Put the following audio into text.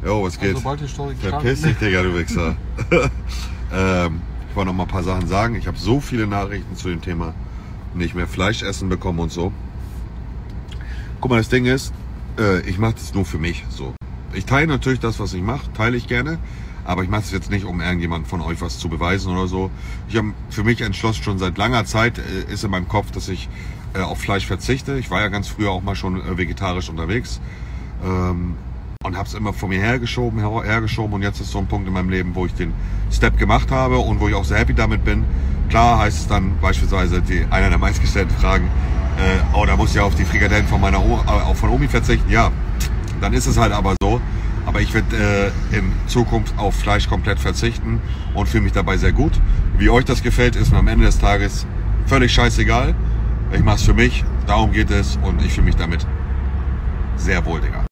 Jo, was geht? Sobald die Story Verpiss dich, Digga, du Wichser. Ich wollte noch mal ein paar Sachen sagen. Ich habe so viele Nachrichten zu dem Thema nicht mehr Fleisch essen bekommen und so. Guck mal, das Ding ist, ich mache das nur für mich so. Ich teile natürlich das, was ich mache, teile ich gerne. Aber ich mache es jetzt nicht, um irgendjemand von euch was zu beweisen oder so. Ich habe für mich entschlossen, schon seit langer Zeit ist in meinem Kopf, dass ich auf Fleisch verzichte. Ich war ja ganz früher auch mal schon vegetarisch unterwegs und habe es immer vor mir hergeschoben und jetzt ist so ein Punkt in meinem Leben, wo ich den Step gemacht habe und wo ich auch sehr happy damit bin. Klar heißt es dann beispielsweise, einer der meistgestellten Fragen, oh, da muss ich ja auf die Frikadellen von von Omi verzichten. Ja, dann ist es halt aber so. Aber ich werde in Zukunft auf Fleisch komplett verzichten und fühle mich dabei sehr gut. Wie euch das gefällt, ist mir am Ende des Tages völlig scheißegal. Ich mache es für mich, darum geht es und ich fühle mich damit sehr wohl, Digga.